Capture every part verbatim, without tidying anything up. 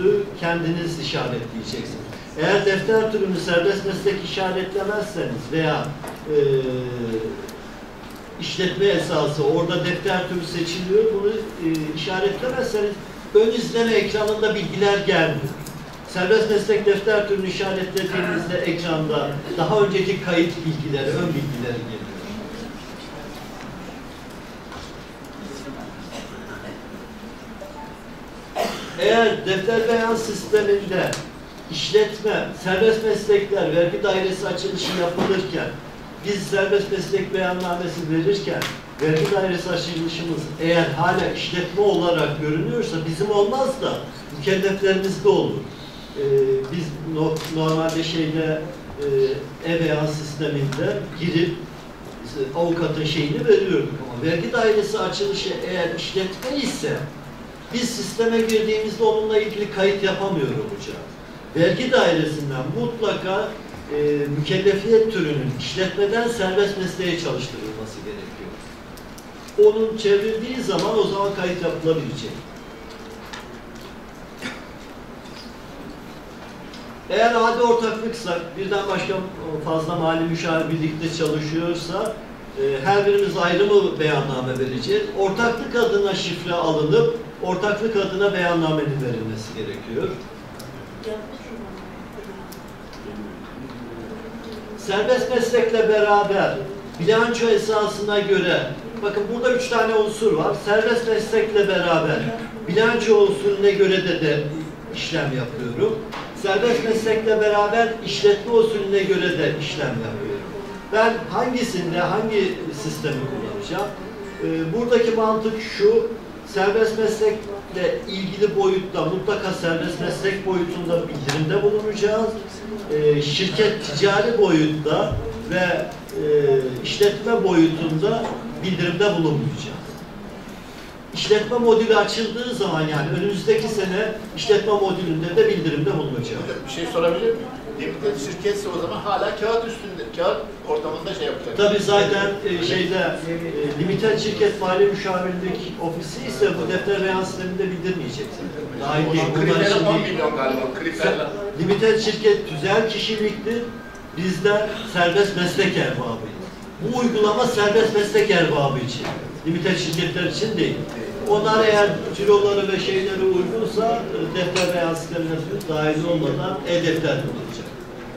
türü kendiniz işaretleyeceksiniz. Eğer defter türünü serbest meslek işaretlemezseniz veya e, işletme esası orada defter türü seçiliyor, bunu e, işaretlemezseniz ön izleme ekranında bilgiler gelmiyor. Serbest meslek defter türünü işaretlediğinizde ekranda daha önceki kayıt bilgileri, ön bilgileri geliyor. Eğer defter beyan sisteminde işletme, serbest meslekler, vergi dairesi açılışı yapılırken, biz serbest meslek beyannamesi verirken, vergi dairesi açılışımız eğer hala işletme olarak görünüyorsa bizim olmaz da mükelleflerimizde olur. Ee, biz no, normalde şeyde e, e-beyan sisteminde girip işte, avukatın şeyini veriyorduk ama vergi dairesi açılışı eğer işletme ise biz sisteme girdiğimizde onunla ilgili kayıt yapamıyor olacağız. Vergi dairesinden mutlaka e, mükellefiyet türünün işletmeden serbest mesleğe çalıştırılması gerekiyor. Onun çevrildiği zaman o zaman kayıt yapılabilecek. Eğer adi ortaklıksak, birden başka fazla mali müşavir birlikte çalışıyorsa e, her birimiz ayrı mı beyanname vereceğiz? Ortaklık adına şifre alınıp ortaklık adına beyannamenin verilmesi gerekiyor. Serbest meslekle beraber bilanço esasına göre, bakın burada üç tane unsur var. Serbest meslekle beraber bilanço usulüne göre de, de işlem yapıyorum. Serbest meslekle beraber işletme usulüne göre de işlem yapıyorum. Ben hangisinde, hangi sistemi kullanacağım? Ee, buradaki mantık şu, serbest meslekle ilgili boyutta mutlaka serbest meslek boyutunda bildirimde bulunacağız. Ee, şirket ticari boyutta ve e, işletme boyutunda bildirimde bulunmayacağız. İşletme modülü açıldığı zaman yani önümüzdeki sene işletme modülünde de bildirimde bulunacağız. Bir şey sorabilir miyim? Limited şirketse o zaman hala kağıt üstünde, kağıt ortamında şey yapacak. Tabii zaten e, şeyde e, limited şirket mali müşavirlik ofisi ise bu defter beyan sisteminde bildirmeyeceksin. Dahil değil. Kriterler on milyon galiba. Kriterler. Limited şirket tüzel kişiliktir. Bizler serbest meslek erbabıyız. Bu uygulama serbest meslek erbabı için. Limited şirketler için değil. Onlar eğer ciroları ve şeyleri uygunsa defter beyan sistemine dahil olmadan e-defter olacak.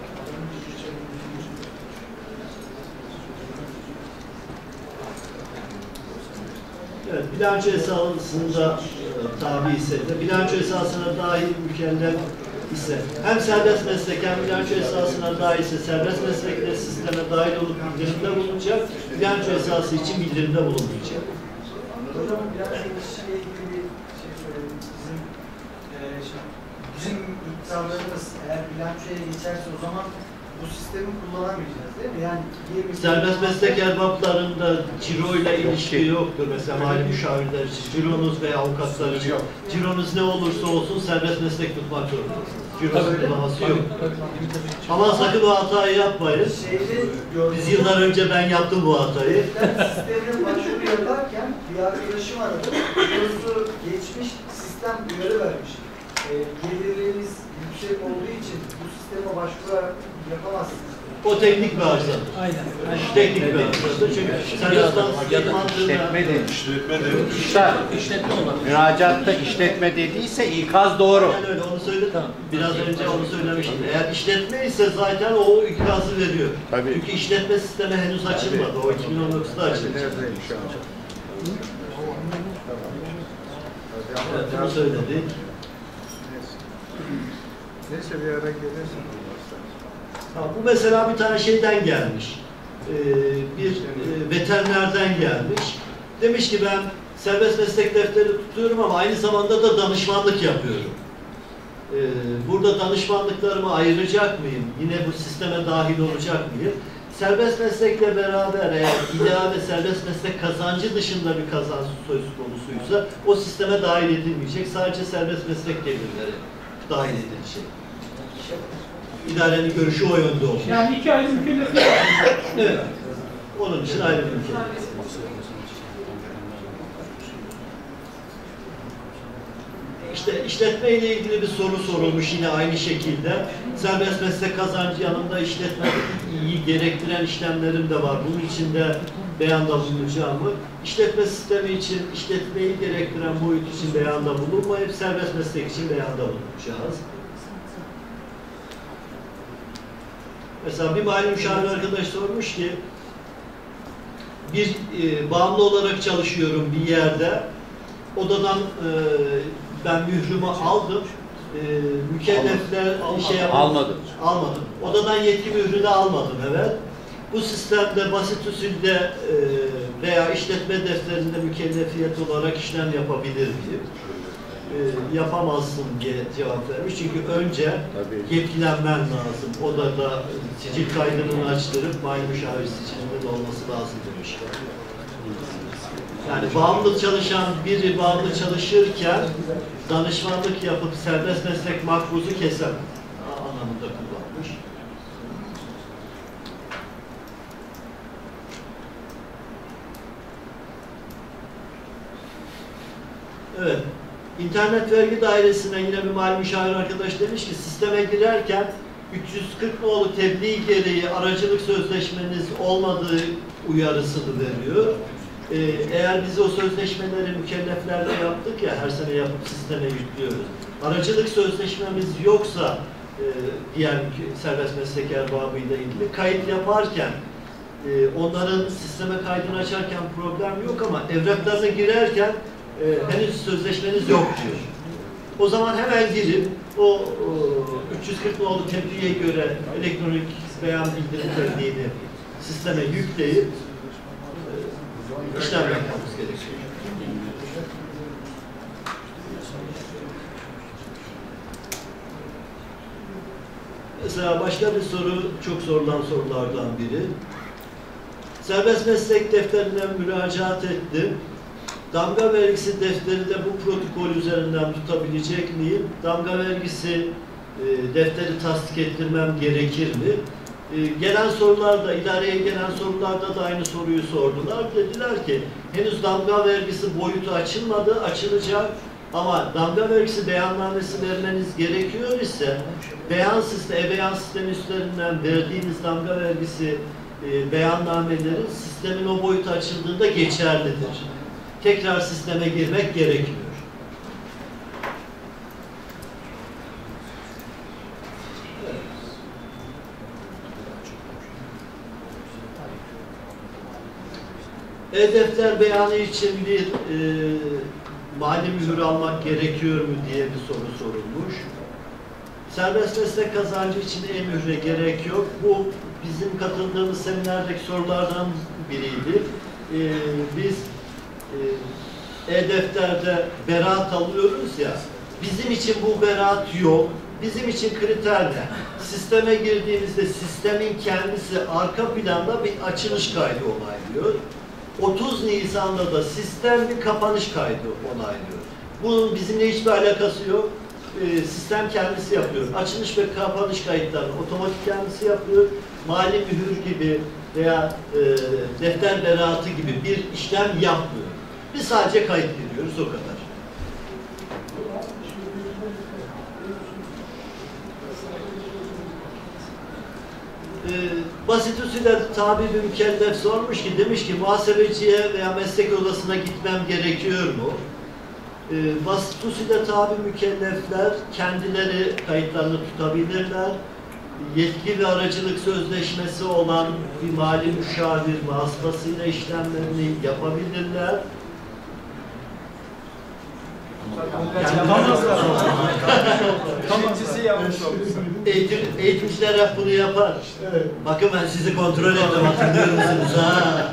Evet, bilanço esasında e, tabi ise de bilanço esasına dahil mükellef ise hem serbest meslek hem bilanço esasına dahil ise serbest meslekler sisteme dahil olup bildirimde bulunacak, bilanço esası için bildirimde bulunmayacak. Hocam biraz işle ilgili bir şey söyledim. Bizim e, şey, bizim iddialarımız eğer bilançoya geçerse o zaman bu sistemi kullanamayacağız değil mi? Yani serbest meslek erbaplarında ciro ile ilişki yoktur. Mesela mali müşavirler için cironuz veya avukatlar için cironuz ne olursa olsun serbest meslek tutmak zorundasınız. Ciro uygulaması yok. Ama sakın o hatayı yapmayın. Biz yıllar önce ben yaptım bu hatayı. Sistemin başvuru yaparken bir arkadaşım aradı. Cirosu geçmiş, sistem uyarı vermiş. E, gelirleriniz yüksek olduğu için bu sisteme başvuru yapamazsınız. O teknik bir arızadır. Aynen. aynen. Teknik bir arızadır. Çünkü serbest işletme de işletme de İşletme olarak. müracaatta işletme dediyse ikaz doğru. Ben öyle onu söyledim. Tamam. Biraz önce onu söylemiştim. Eğer işletme ise zaten o ikazı veriyor. Tabii. Çünkü işletme sistemi henüz açılmadı. O iki bin on dokuzda açılacak. Evet, bunu söyledik. Neyse bir ara gelirsin. Ha, bu mesela bir tane şeyden gelmiş. Ee, bir e, veterinerden gelmiş. Demiş ki ben serbest meslek defteri tutuyorum ama aynı zamanda da danışmanlık yapıyorum. Ee, burada danışmanlıklarımı ayıracak mıyım? Yine bu sisteme dahil olacak mıyım? Serbest meslekle beraber eğer ideal ve serbest meslek kazancı dışında bir kazanç söz konusuysa o sisteme dahil edilmeyecek. Sadece serbest meslek gelirleri dahil edilecek. İdarenin görüşü o yönde olmuş. Yani iki ayrı mükellefiyet var. Evet. Onun için ayrı bir mükellefiyet. İşte İşte işletme ile ilgili bir soru sorulmuş yine aynı şekilde. Serbest meslek kazancı yanında işletmeyi gerektiren işlemlerim de var. Bunun için de beyanda bulunacağımı. İşletme sistemi için, işletmeyi gerektiren boyut için beyanda bulunmayıp serbest meslek için beyanda bulunacağız. Mesela bir mali müşavir arkadaş sormuş ki bir e, bağımlı olarak çalışıyorum bir yerde. Odadan e, ben mührümü aldım. E, mükellefler şey yapmadım. Almadım. Almadım. Odadan yetki mührünü almadım, evet. Bu sistemde basit usulde e, veya işletme defterinde mükellefiyet olarak işlem yapabilir miyim? E, yapamazsın diye cevap vermiş. Çünkü önce Tabii. yetkilenmen lazım. Odada sicil kaydını açtırıp mali müşavir sicilinde olması lazım demiş. Yani bağımlı çalışan biri bağımlı çalışırken danışmanlık yapıp serbest meslek makbuzu kesemez anlamında kullanmış. Evet. İnternet Vergi Dairesi'ne yine bir mali müşavir arkadaş demiş ki sisteme girerken üç yüz kırk nolu tebliğ gereği aracılık sözleşmeniz olmadığı uyarısını veriyor. Ee, eğer biz o sözleşmeleri mükelleflerle yaptık ya, her sene yapıp sisteme yüklüyoruz. Aracılık sözleşmemiz yoksa e, diğer serbest meslek erbabıyla ilgili kayıt yaparken e, onların sisteme kaydını açarken problem yok ama evraklarına girerken e, henüz sözleşmeniz yok diyor. O zaman hemen girip o, o üç yüz kırk nolu tebliğe göre elektronik beyan bildirim tebliğini sisteme yükleyip işlem yapmamız gerekiyor. Mesela başka bir soru, çok sorulan sorulardan biri. Serbest meslek defterine müracaat ettim. Damga vergisi defteri de bu protokol üzerinden tutabilecek miyim? Damga vergisi e, defteri tasdik ettirmem gerekir mi? Ee, gelen sorularda, idareye gelen sorularda da aynı soruyu sordular. Dediler ki henüz damga vergisi boyutu açılmadı, açılacak ama damga vergisi beyannamesi vermeniz gerekiyor ise beyan sistemi, e-beyan sistemi üzerinden verdiğiniz damga vergisi e, beyannameleri sistemin o boyutu açıldığında geçerlidir. Tekrar sisteme girmek gerekmiyor. E-defter beyanı için bir e, mali mühür almak gerekiyor mu diye bir soru sorulmuş. Serbest meslek kazancı için e-mühre gerek yok. Bu bizim katıldığımız seminerdeki sorulardan biriydi. E, biz e-defterde beraat alıyoruz ya, bizim için bu beraat yok. Bizim için kriter ne? Sisteme girdiğimizde sistemin kendisi arka planda bir açılış kaydı onaylıyor. otuz Nisan'da da sistem bir kapanış kaydı onaylıyor. Bunun bizimle hiçbir alakası yok. E, sistem kendisi yapıyor. Açılış ve kapanış kayıtlarını otomatik kendisi yapıyor. Mali mühür gibi veya e, defter beraatı gibi bir işlem yapmıyor. Biz sadece kayıt giriyoruz, o kadar. Ee, basit usulde tabi bir mükellef sormuş ki, demiş ki muhasebeciye veya meslek odasına gitmem gerekiyor mu? Ee, basit usulde tabi mükellefler kendileri kayıtlarını tutabilirler. Yetki ve aracılık sözleşmesi olan bir mali müşavir vasıtasıyla işlemlerini yapabilirler. Eğitim, eğitimciler hep bunu yapar. Bakın ben sizi kontrol ettim, hatırlıyor musunuz? Ha?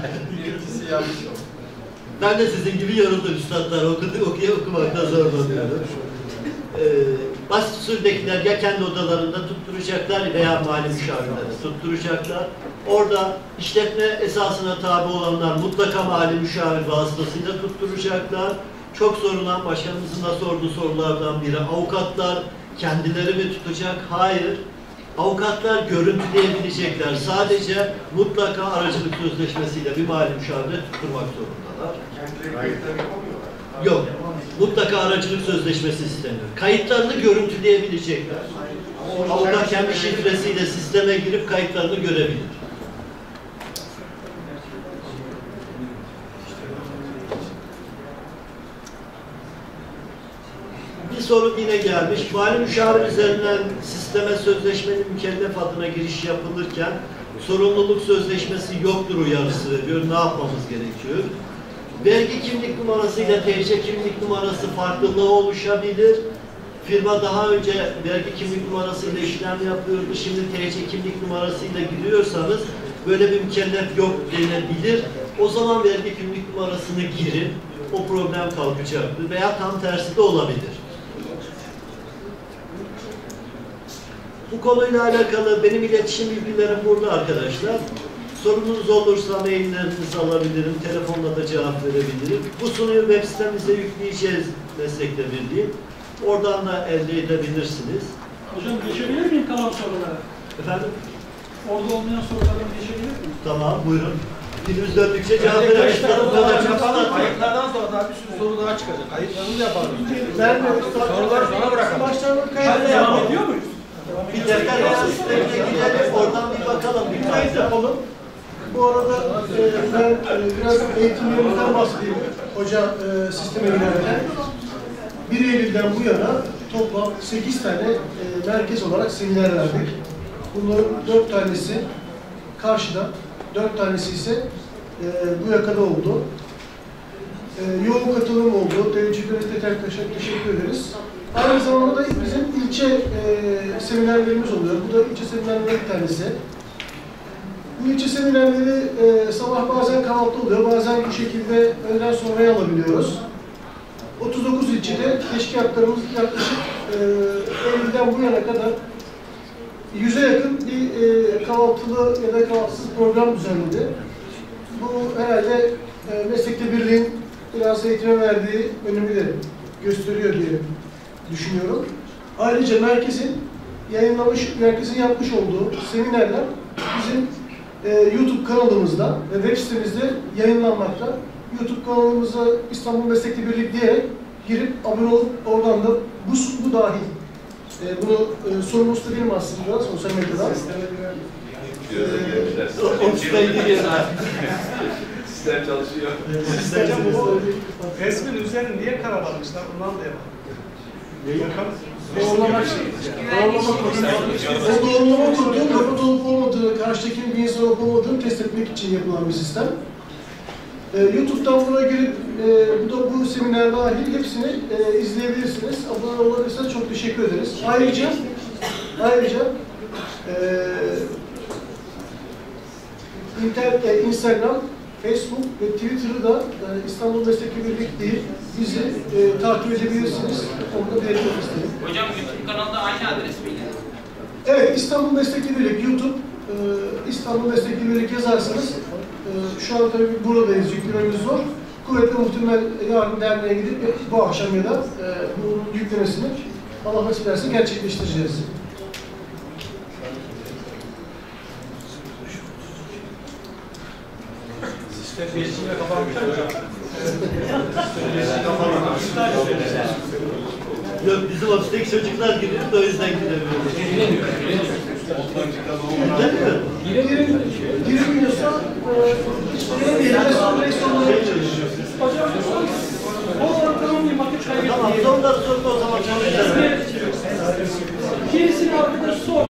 Ben de sizin gibi yoruldum üstadlar, okudu, okuya okumakta zorlanıyorum. Ee, basit usuldekiler ya kendi odalarında tutturacaklar veya mali müşavirlere tutturacaklar. Orada işletme esasına tabi olanlar mutlaka mali müşavir vasıtasıyla tutturacaklar. Çok sorulan, başkanımızın da sorduğu sorulardan biri, avukatlar kendileri mi tutacak? Hayır. Avukatlar görüntüleyebilecekler. Sadece mutlaka aracılık sözleşmesiyle bir mali müşavire tutturmak zorundalar. Yok. mutlaka aracılık sözleşmesi isteniyor. Kayıtlarını görüntüleyebilecekler. Avukat kendi şifresiyle sisteme girip kayıtlarını görebilir. Bir soru yine gelmiş. Mali müşavir üzerinden sisteme sözleşmenin mükellef adına giriş yapılırken sorumluluk sözleşmesi yoktur uyarısı veriyor. Ne yapmamız gerekiyor? Vergi kimlik numarasıyla T C kimlik numarası farklılığı oluşabilir. Firma daha önce vergi kimlik numarasıyla işlem yapıyordu. Şimdi T C kimlik numarasıyla giriyorsanız böyle bir mükellef yok denebilir. O zaman vergi kimlik numarasını girin. O problem kalkacaktır. Veya tam tersi de olabilir. Bu konuyla alakalı benim iletişim bilgilerim burada arkadaşlar. Sorunuz olursa maillerinizi alabilirim, telefonla da cevap verebilirim. Bu sunuyu web sitemize yükleyeceğiz meslekte birliği. Oradan da elde edebilirsiniz. Hocam geçebilir miyim kalan sorulara? Efendim? Orada olmayan sorulara geçebilir miyim? Tamam, buyurun. Dilimiz döndükçe cevap verelim. Bu kadar çok anlatmayın. Kayıtlardan sonra daha bir sürü soru daha çıkacak. Kayıtlarını da yapalım. Soruları sonra bırakalım. Başlarına Hadi devam ediyor muyuz? Bir defter veya sistemine gidelim, oradan bir bakalım. Bir kayıt yapalım. Bu arada e, ben e, biraz eğitimlerimizden bahsedeyim. Hoca e, sisteme giderken. bir Eylül'den bu yana toplam sekiz tane e, merkez olarak seminer verdik. Bunların dört tanesi karşıda, dört tanesi ise e, bu yakada oldu. E, yoğun katılım oldu. Devletçi Gönüllü arkadaşlar teşekkür ederiz. Aynı zamanda da bizim ilçe e, seminerlerimiz oluyor. Bu da ilçe seminerlerinden bir tanesi. Bu ilçe seminerleri e, sabah bazen kahvaltı oluyor, bazen bu şekilde öğleden sonraya alabiliyoruz. otuz dokuz ilçede teşkilatlarımız yaklaşık e, Eylül'den bu yana kadar yüze yakın bir e, kahvaltılı ya da kahvaltısız program düzenledi. Bu herhalde e, meslekte birliğin biraz eğitime verdiği önemi de gösteriyor diye düşünüyorum. Ayrıca merkezin yayınlamış, merkezin yapmış olduğu seminerler bizim e, YouTube kanalımızda ve web sitemizde yayınlanmakta. YouTube kanalımıza İstanbul Meslekli Birlik diyerek girip abone olup oradan da bu, bu dahil. E, bunu e, sorumlusu da benim aslında sosyal medyada. Sistem çalışıyor. Hocam bu Resmin üzerine niye karalamışlar? Ondan da yapalım. doğrulama o doğrulama kodu, robot olup olmadığını, karşıdakinin bir insan olup olmadığını test etmek için yapılan bir sistem. Ee, YouTube'dan buna girip, e, bu da bu seminer dahil hepsini e, izleyebilirsiniz. Abone olabilirseniz çok teşekkür ederiz. Ayrıca, ayrıca e, internet, e, Instagram, Facebook ve Twitter'ı da e, İstanbul Meslekli Birlik değil, bizi e, takip edebilirsiniz. Onu da belirtmek istedim. Hocam YouTube kanalda aynı adres miydi? Evet, İstanbul Meslekli Birlik YouTube, e, İstanbul Meslekli Birlik yazarsanız, e, şu an tabii buradayız, yüklememiz zor. Kuvvetli muhtemel yarın derneğe gidip bu akşam ya da e, bunun yüklemesini Allah nasip ederse gerçekleştireceğiz. Sistem iletişimle kapanmışlar hocam. Yok, bizim ofisteki çocuklar giriyor da o yüzden gidemiyoruz. Giremiyor. Gidemiyor. Giremiyorsa, Hocam, o ortamın bir vakit Tamam, kaybetmeyelim. sonları sorma o zaman. Gerisini arkadaş sor.